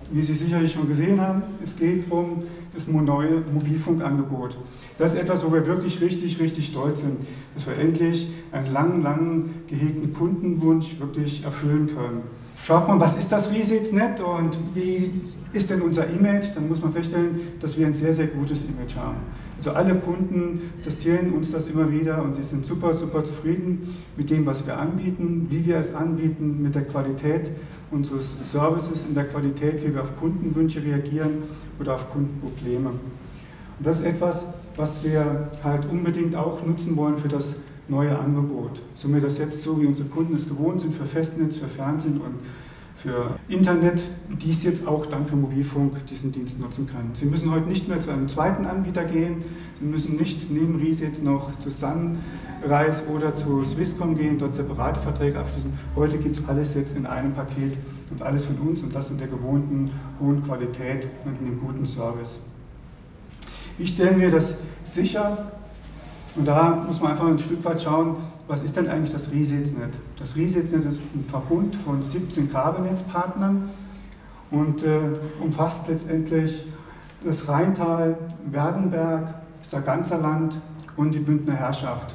wie Sie sicherlich schon gesehen haben, es geht um das neue Mobilfunkangebot. Das ist etwas, wo wir wirklich richtig stolz sind, dass wir endlich einen lang gehegten Kundenwunsch wirklich erfüllen können. Schaut mal, was ist das Riesetsnet und wie ist denn unser Image? Dann muss man feststellen, dass wir ein sehr gutes Image haben. Also alle Kunden testieren uns das immer wieder und die sind super zufrieden mit dem, was wir anbieten, wie wir es anbieten, mit der Qualität unseres Services, in der Qualität, wie wir auf Kundenwünsche reagieren oder auf Kundenprobleme. Und das ist etwas, was wir halt unbedingt auch nutzen wollen für das neue Angebot. So wir das jetzt so, wie unsere Kunden es gewohnt sind, für Festnetz, für Fernsehen und für Internet, dies jetzt auch dann für Mobilfunk diesen Dienst nutzen können. Sie müssen heute nicht mehr zu einem zweiten Anbieter gehen, Sie müssen nicht neben Ries jetzt noch zu Sunrise oder zu Swisscom gehen, dort separate Verträge abschließen. Heute gibt es alles jetzt in einem Paket und alles von uns und das in der gewohnten hohen Qualität und einem guten Service. Wie stellen wir das sicher? Und da muss man einfach ein Stück weit schauen, was ist denn eigentlich das Riesetsnet? Das Riesetsnet ist ein Verbund von 17 Kabelnetzpartnern und umfasst letztendlich das Rheintal, Werdenberg, das Sarganserland und die Bündner Herrschaft.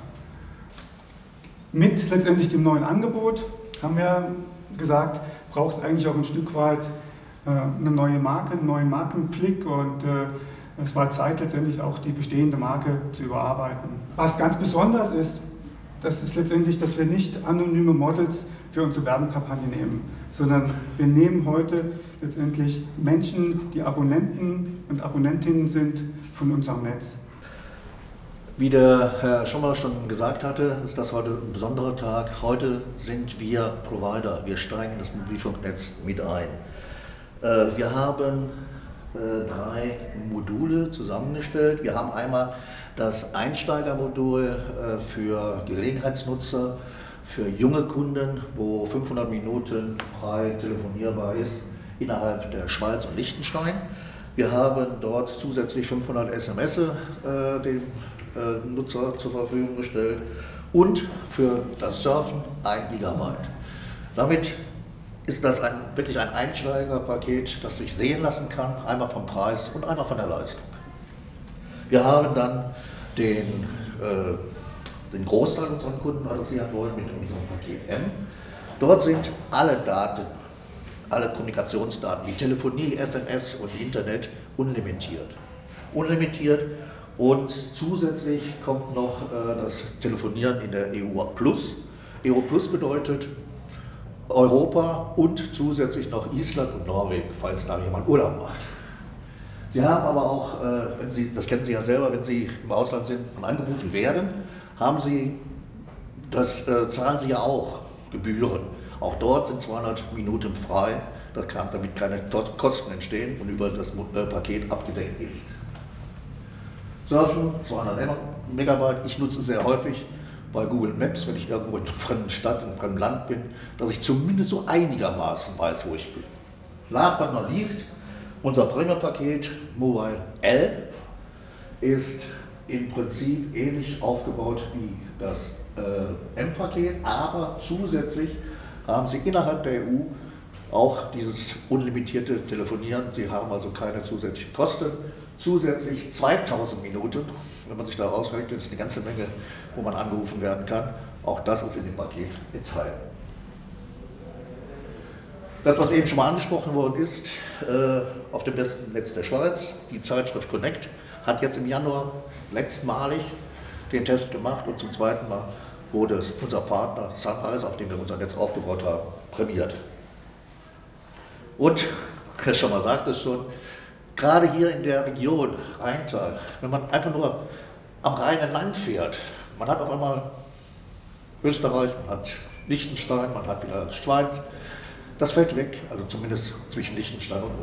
Mit letztendlich dem neuen Angebot haben wir gesagt, braucht es eigentlich auch ein Stück weit eine neue Marke, einen neuen Markenblick und es war Zeit, letztendlich auch die bestehende Marke zu überarbeiten. Was ganz besonders ist, das ist letztendlich, dass wir nicht anonyme Models für unsere Werbekampagne nehmen, sondern wir nehmen heute letztendlich Menschen, die Abonnenten und Abonnentinnen sind von unserem Netz. Wie der Herr Schommer schon gesagt hatte, ist das heute ein besonderer Tag. Heute sind wir Provider, wir steigen in das Mobilfunknetz mit ein. Wir haben 3 Module zusammengestellt. Wir haben einmal das Einsteigermodul für Gelegenheitsnutzer, für junge Kunden, wo 500 Minuten frei telefonierbar ist innerhalb der Schweiz und Liechtenstein. Wir haben dort zusätzlich 500 SMS dem Nutzer zur Verfügung gestellt und für das Surfen 1 Gigabyte. Damit ist das wirklich ein Einsteigerpaket, das sich sehen lassen kann, einmal vom Preis und einmal von der Leistung. Wir haben dann den Großteil unserer Kunden adressieren wollen mit unserem Paket M. Dort sind alle Daten, alle Kommunikationsdaten wie Telefonie, SMS und Internet unlimitiert. Unlimitiert und zusätzlich kommt noch das Telefonieren in der EU Plus. EU Plus bedeutet Europa und zusätzlich noch Island und Norwegen, falls da jemand Urlaub macht. Sie haben aber auch, das kennen Sie ja selber, wenn Sie im Ausland sind und angerufen werden, zahlen Sie ja auch Gebühren. Auch dort sind 200 Minuten frei, damit keine Kosten entstehen und über das Paket abgedeckt ist. Surfen, 200 Megabyte, ich nutze es sehr häufig bei Google Maps, wenn ich irgendwo in einer fremden Stadt, in einem fremden Land bin, dass ich zumindest so einigermaßen weiß, wo ich bin. Last but not least, unser Premium-Paket Mobile L ist im Prinzip ähnlich aufgebaut wie das M-Paket, aber zusätzlich haben Sie innerhalb der EU auch dieses unlimitierte Telefonieren. Sie haben also keine zusätzlichen Kosten. Zusätzlich 2000 Minuten, wenn man sich da ausrechnet, ist eine ganze Menge, wo man angerufen werden kann. Auch das ist in dem Paket enthalten. Das, was eben schon mal angesprochen worden ist, auf dem besten Netz der Schweiz, die Zeitschrift Connect, hat jetzt im Januar letztmalig den Test gemacht und zum zweiten Mal wurde unser Partner Sunrise, auf dem wir unser Netz aufgebaut haben, prämiert. Und, Herr Schommer sagt es schon, gerade hier in der Region Rheintal, wenn man einfach nur am Rhein entlang fährt, man hat auf einmal Österreich, man hat Liechtenstein, man hat wieder Schweiz, das fällt weg, also zumindest zwischen Liechtenstein und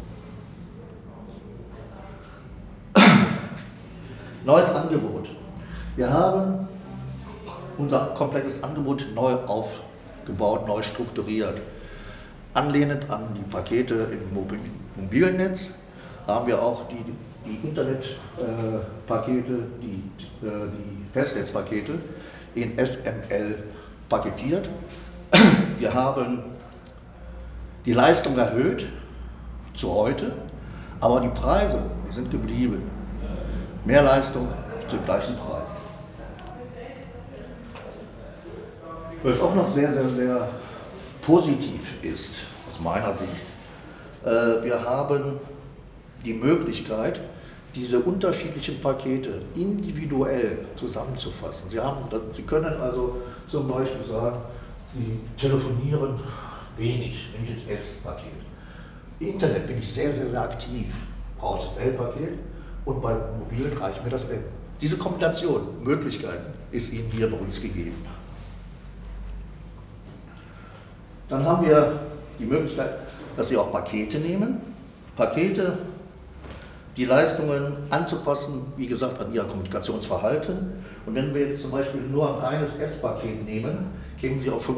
uns. Neues Angebot. Wir haben unser komplettes Angebot neu aufgebaut, neu strukturiert. Anlehnend an die Pakete im mobilen Netz haben wir auch die Internetpakete, die Festnetzpakete in SML paketiert. Wir haben die Leistung erhöht, zu heute, aber die Preise, die sind geblieben. Mehr Leistung zum gleichen Preis. Was auch noch sehr, sehr, sehr positiv ist, aus meiner Sicht, wir haben die Möglichkeit, diese unterschiedlichen Pakete individuell zusammenzufassen. Sie können also zum Beispiel sagen, Sie telefonieren wenig, nehme ich jetzt S-Paket. Internet bin ich sehr, sehr, sehr aktiv, brauche ich das L-Paket und bei Mobilen reicht mir das L. Diese Kombination, Möglichkeiten, ist Ihnen hier bei uns gegeben. Dann haben wir die Möglichkeit, dass Sie auch Pakete nehmen. Pakete, die Leistungen anzupassen, wie gesagt, an Ihr Kommunikationsverhalten. Und wenn wir jetzt zum Beispiel nur ein reines S-Paket nehmen, kämen Sie auf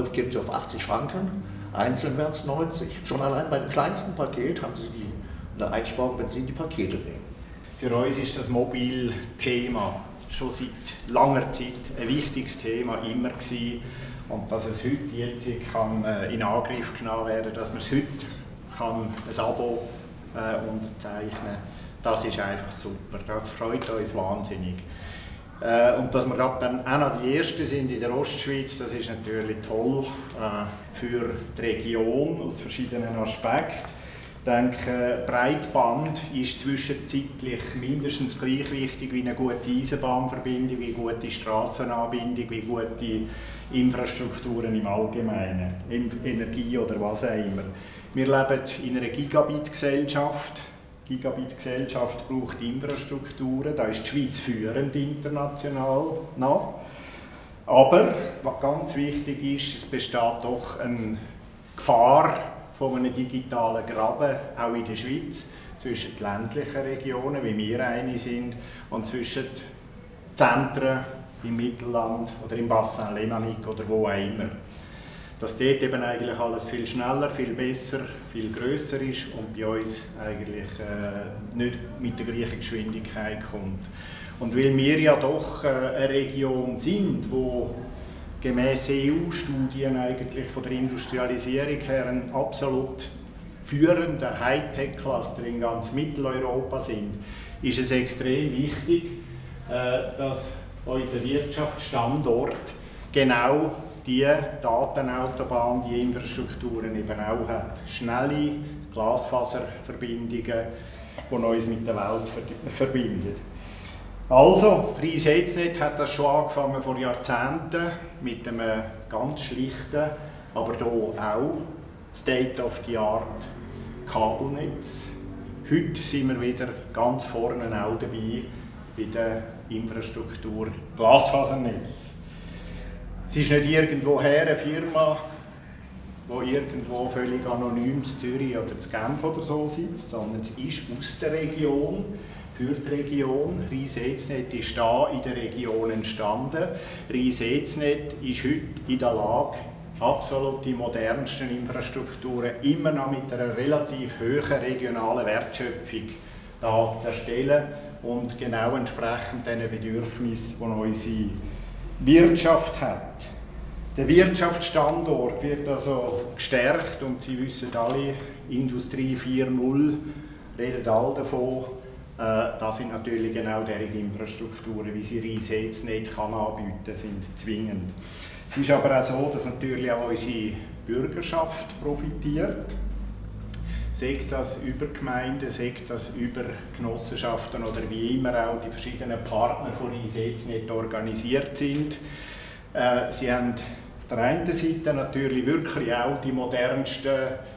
80 Franken, einzeln wären es 90. Schon allein beim kleinsten Paket haben Sie eine Einsparung, wenn Sie die Pakete nehmen. Für uns ist das Mobilthema schon seit langer Zeit ein wichtiges Thema immer gewesen. Und dass es heute jetzt in Angriff genommen werden kann, dass man es heute ein Abo unterzeichnen kann, das ist einfach super. Das freut uns wahnsinnig. Und dass wir gerade dann auch noch die Ersten sind in der Ostschweiz, das ist natürlich toll für die Region aus verschiedenen Aspekten. Ich denke, Breitband ist zwischenzeitlich mindestens gleich wichtig wie eine gute Eisenbahnverbindung, wie gute Strassenanbindung, wie gute Infrastrukturen im Allgemeinen, Energie oder was auch immer. Wir leben in einer Gigabit-Gesellschaft. Die Gigabit-Gesellschaft braucht Infrastrukturen, da ist die Schweiz führend international noch. Aber was ganz wichtig ist, es besteht doch eine Gefahr von einem digitalen Graben, auch in der Schweiz, zwischen den ländlichen Regionen, wie wir eine sind, und zwischen den Zentren im Mittelland oder im Bassin Lémanique oder wo auch immer. Dass dort eben eigentlich alles viel schneller, viel besser, viel grösser ist und bei uns eigentlich nicht mit der gleichen Geschwindigkeit kommt. Und weil wir ja doch eine Region sind, wo gemäß EU-Studien eigentlich von der Industrialisierung her ein absolut führender Hightech-Cluster in ganz Mitteleuropa sind, ist es extrem wichtig, dass unser Wirtschaftsstandort genau die Datenautobahn, die Infrastrukturen eben auch hat. Schnelle Glasfaserverbindungen, die uns mit der Welt verbinden. Also, Riesetznet hat das schon angefangen vor Jahrzehnten mit einem ganz schlichten, aber hier auch State-of-the-Art Kabelnetz. Heute sind wir wieder ganz vorne auch dabei bei der Infrastruktur Glasfasernetz. Es ist nicht irgendwoher eine Firma, die irgendwo völlig anonym in Zürich oder in Genf oder so sitzt, sondern es ist aus der Region, für die Region. Riesetznet ist da in der Region entstanden. Riesetznet ist heute in der Lage, absolut die modernsten Infrastrukturen immer noch mit einer relativ hohen regionalen Wertschöpfung da zu erstellen und genau entsprechend den Bedürfnissen, die unsere Wirtschaft hat. Der Wirtschaftsstandort wird also gestärkt und Sie wissen alle, Industrie 4.0 redet alle davon. Das sind natürlich genau diese Infrastrukturen, wie sie Riesetznet anbieten kann, sind zwingend. Es ist aber auch so, dass natürlich auch unsere Bürgerschaft profitiert. Sei das über Gemeinden, sei das über Genossenschaften oder wie immer auch die verschiedenen Partner von Riesetznet organisiert sind. Sie haben auf der einen Seite natürlich wirklich auch die modernsten,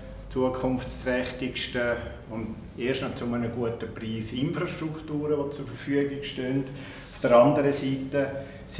zukunftsträchtigsten und erst noch zu einem guten Preis Infrastrukturen, die zur Verfügung stehen. Auf der anderen Seite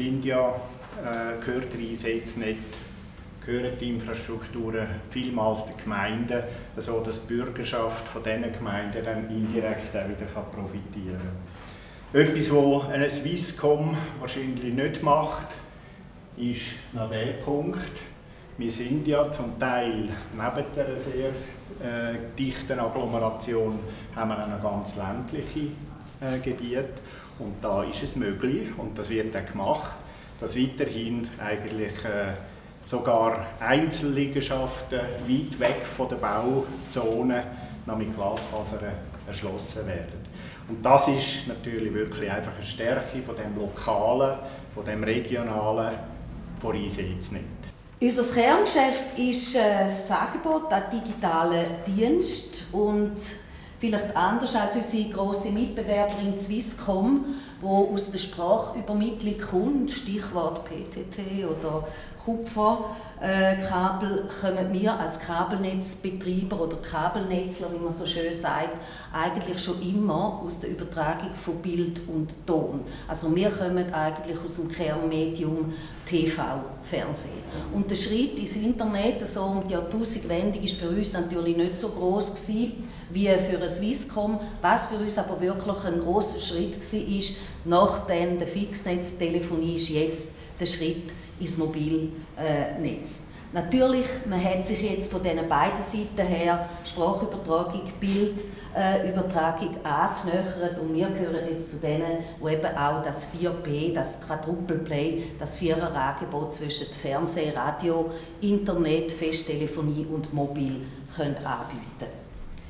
gehört Riesetznet, gehören die Infrastrukturen vielmals den Gemeinden, sodass die Bürgerschaft von diesen Gemeinden dann indirekt auch wieder profitieren kann. Etwas, was eine Swisscom wahrscheinlich nicht macht, ist noch der Punkt. Wir sind ja zum Teil neben einer sehr dichten Agglomeration haben wir auch noch ganz ländliche Gebiete und da ist es möglich und das wird auch gemacht, dass weiterhin eigentlich sogar Einzelliegenschaften weit weg von der Bauzone noch mit Glasfaser erschlossen werden. Und das ist natürlich wirklich einfach eine Stärke von dem Lokalen, von dem Regionalen, voran jetzt nicht. Unser Kerngeschäft ist das Angebot an digitalen Diensten und vielleicht anders als unsere grosse Mitbewerberin Swisscom, die aus der Sprachübermittlung kommt, Stichwort PTT oder Kupferkabel, kommen wir als Kabelnetzbetreiber oder Kabelnetzler, wie man so schön sagt, eigentlich schon immer aus der Übertragung von Bild und Ton. Also wir kommen eigentlich aus dem Kernmedium TV, Fernsehen. Und der Schritt ins Internet, so um die Jahrtausendwende, ist für uns natürlich nicht so groß gewesen wie für eine Swisscom. Was für uns aber wirklich ein grosser Schritt war, ist, nachdem der Fixnetztelefonie ist jetzt der Schritt ins Mobilnetz. Natürlich, man hat sich jetzt von diesen beiden Seiten her Sprachübertragung, Bildübertragung angenähert und wir gehören jetzt zu denen, die eben auch das 4P, das Quadruple Play, das Vierer-Angebot zwischen Fernsehen, Radio, Internet, Festtelefonie und Mobil können anbieten.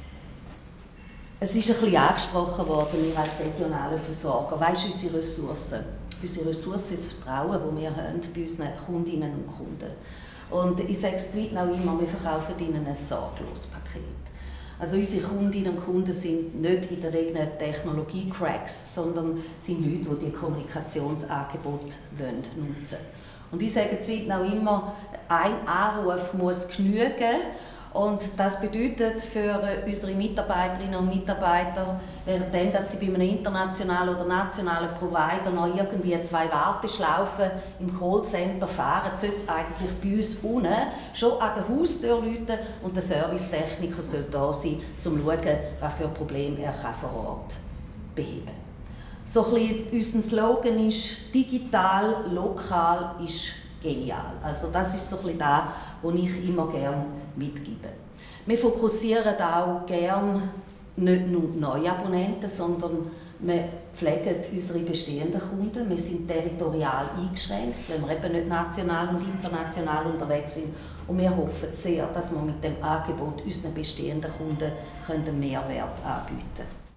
Es ist ein bisschen angesprochen worden, wir als regionaler Versorger. Was ist unsere Ressource? Unsere Ressource ist das Vertrauen, das wir haben bei unseren Kundinnen und Kunden. Und ich sage es auch immer, wir verkaufen ihnen ein Sorglospaket. Also unsere Kundinnen und Kunden sind nicht in der Regel Technologie-Cracks, sondern sind Leute, die Kommunikationsangebote nutzen wollen. Und ich sage es auch immer, ein Anruf muss genügen. Und das bedeutet für unsere Mitarbeiterinnen und Mitarbeiter, während dass sie bei einem internationalen oder nationalen Provider noch irgendwie 2 Warteschlaufen im Callcenter fahren, sollte es eigentlich bei uns unten schon an der Haustür läuten und der Servicetechniker soll da sein, um zu schauen, was für Probleme er vor Ort beheben kann. So ein bisschen unser Slogan ist «Digital, lokal ist genial». Also das ist so ein bisschen das, was ich immer gerne mitgebe. Wir fokussieren auch gerne nicht nur neue Abonnenten, sondern wir pflegen unsere bestehenden Kunden. Wir sind territorial eingeschränkt, weil wir eben nicht national und international unterwegs sind. Und wir hoffen sehr, dass wir mit dem Angebot unseren bestehenden Kunden einen Mehrwert anbieten können.